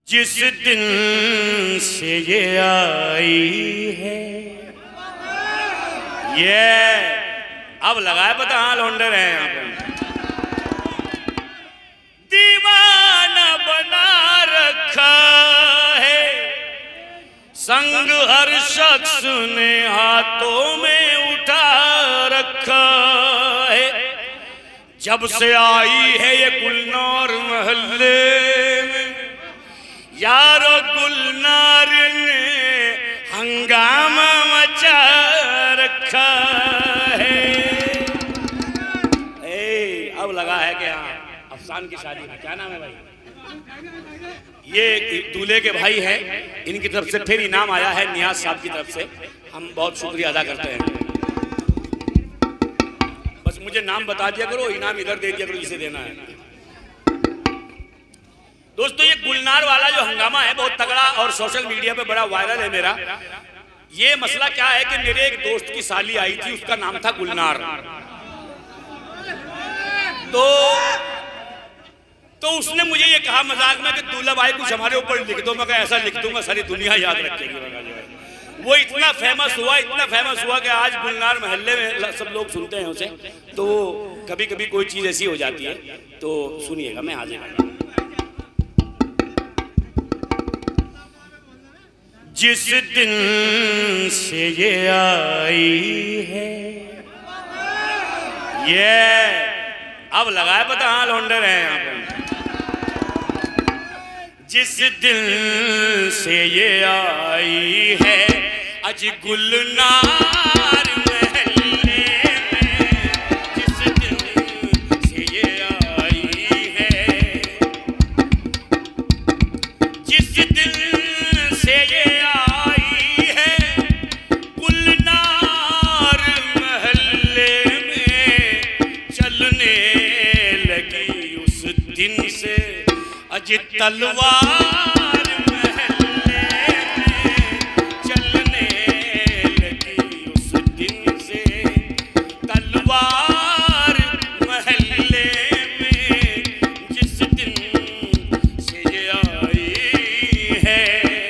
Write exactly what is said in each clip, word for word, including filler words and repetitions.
जिस दिन से ये आई है ये अब लगाए पता। हाँ लौंडे रहे हैं यहाँ पे। दीवाना बना रखा है संग हर शख्स ने हाथों में उठा रखा है। जब से आई है ये गुलनार महल्ले में यारो गुलनार ने हंगामा मचा रखा है। ए, अब लगा है कि हाँ अफसान की शादी में क्या नाम है भाई? ये दूल्हे के भाई हैं, इनकी तरफ से फिर इनाम आया है नियाज साहब की तरफ से। हम बहुत शुक्रिया अदा करते हैं। बस मुझे नाम बता दिया करो, इनाम इधर दे दिया करो जिसे देना है। दोस्तों ये गुलनार वाला जो हंगामा है बहुत तगड़ा और सोशल मीडिया पे बड़ा वायरल है मेरा। ये मसला क्या है कि मेरे एक दोस्त की साली आई थी, उसका नाम था गुलनार। तो तो उसने मुझे ये कहा मजाक में कि दूल्हा भाई कुछ हमारे ऊपर लिख दो। मैं कहा ऐसा लिख दूंगा सारी दुनिया याद रखेगी। वो इतना फेमस हुआ इतना फेमस हुआ कि आज गुलनार मोहल्ले में सब लोग सुनते हैं उसे। तो कभी कभी कोई चीज ऐसी हो जाती है। तो सुनिएगा, मैं हाजिर हूं। जिस दिन से ये आई है ये अब लगाए पता। हाँ लौंडे रहे हैं यहाँ पे। जिस दिन से ये आई है अज गुलनार महल्ले में, जिस दिन से ये आई है, जिस दिन से ये आई है गुलनार महल्ले में चलने लगी उस दिन से अज तलवार महल्ले में चलने लगी उस दिन से तलवार महल्ले में, जिस दिन से ये आई है।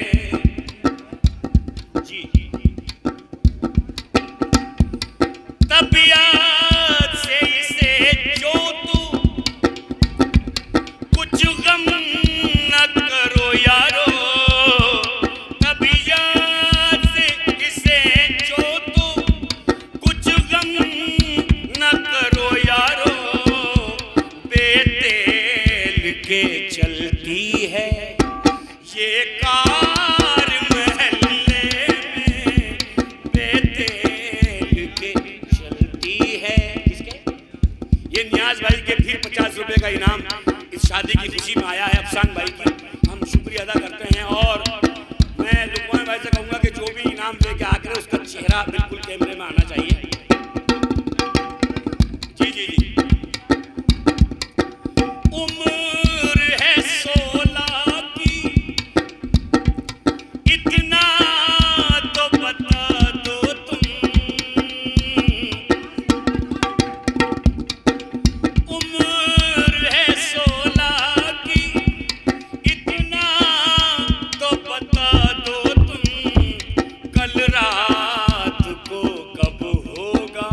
जी तबियत से इसे जो तू कुछ गम न करो यारो, तबियत से इसे जो तू कुछ गम न करो यारो, बेतेल के चलती है ये कार महल्ले में, बेतेल के चलती है। किसके? ये नियाज भाई के फिर पचास रुपए का इनाम इस शादी की खुशी में आया है अफसान भाई की। हम शुक्रिया अदा करते हैं और मैं लुकमान भाई से कहूंगा कि जो भी इनाम दे के आकर उसका चेहरा बिल्कुल कैमरे में आना चाहिए। जी जी जी। उम्र है सोलह की इतना तो बता दो तुम, उम्र है सोलह की इतना तो बता दो तुम, कल रात को कब होगा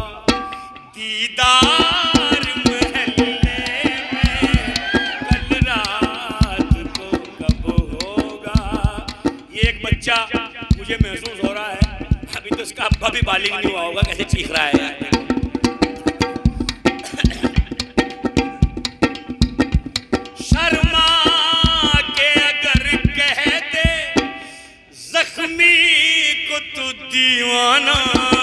दीदार महल्ले में, कल रात को कब होगा। ये एक बच्चा मुझे महसूस हो रहा है अभी तो इसका अब्बा भी बालिग नहीं हुआ होगा, कैसे चीख रहा है यार। शर्मा के अगर कह दे जख्मी को तू दीवाना